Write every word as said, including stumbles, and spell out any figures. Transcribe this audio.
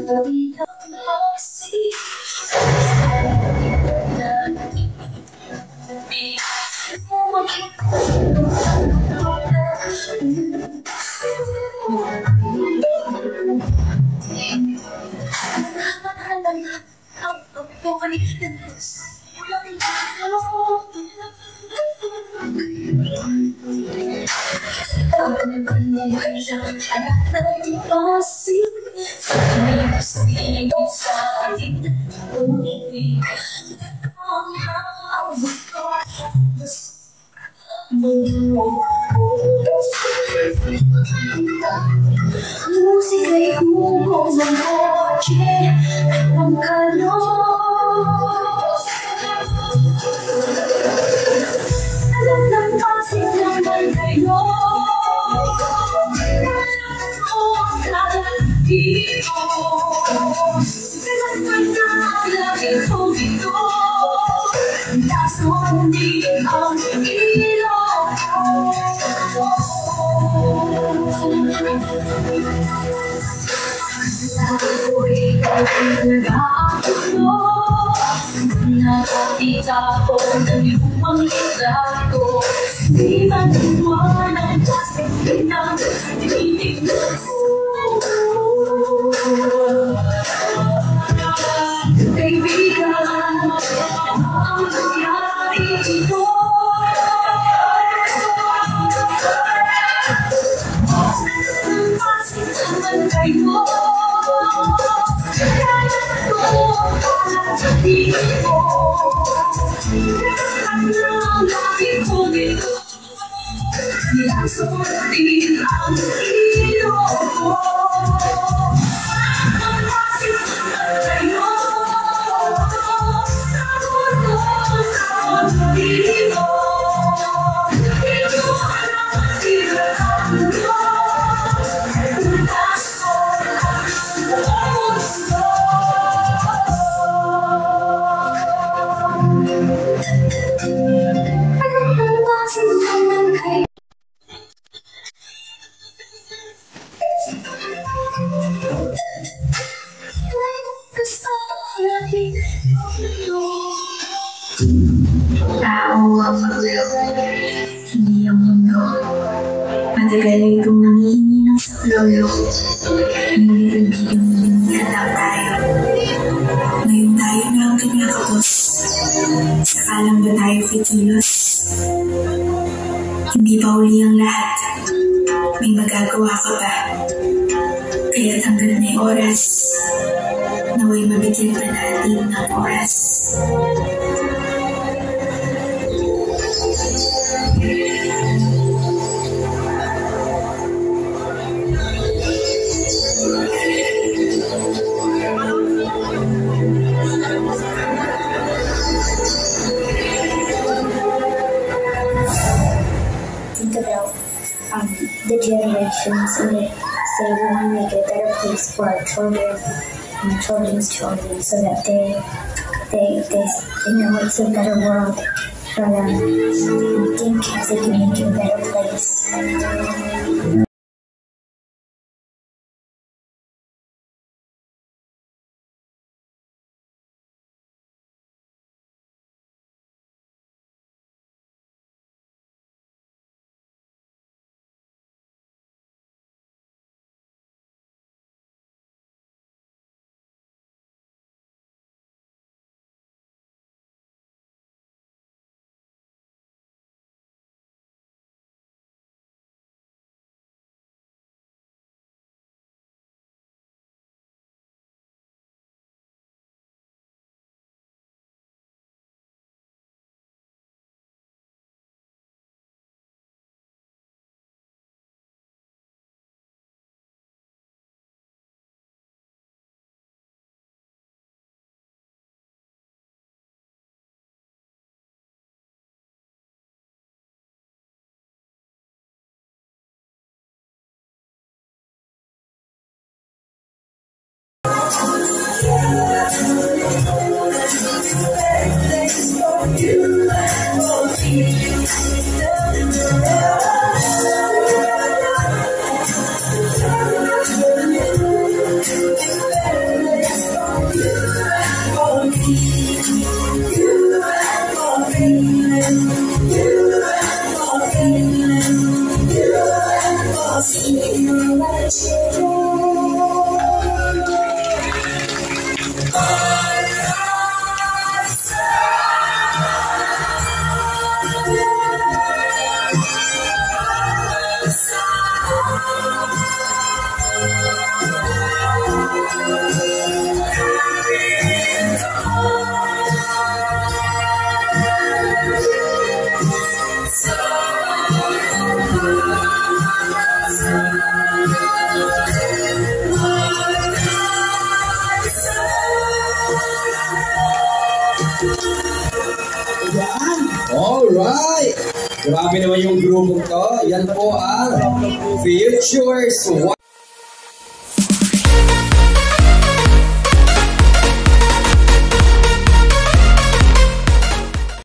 Música y jugos de noche con calor. Alam ng pasig ng bandayo. Alam mo sa dito. Kailanman na lagi ko dito. Nasundin ang ilong. Ako'y nag-aakulo. Nakakita ko ng lumang litrato. Di man tuwa ng plastic ng tinitignan ko. Kaibigan, ang nangyari dito. Ang pasig ng barangay mo. Kaya ito para sa dito. Ang lagi ko dito. Nasundin ang ilong. Ang pasig ng barangay mo. Nagulo sa dito. Dito ang tinatalo. Tao ang magulo, hindi ang mundo. Matagal na itong nangihingi ng saklolo. Ngunit hindi yung hindi lang tayo. Ngayon tayo na ang kinakapos. Saka lang ba tayo kikilos? Hindi pa uli ang lahat. May magagawa ka pa. Kaya't hanggang may oras, naway mabigyan pa natin ng oras. Think about um, the generations and it, say we want to make a better place for our children and our children's children so that they they they, they know it's a better world for them and think they can make it a better place. Alright! Grabe naman yung grupo to. Yan po ang Futures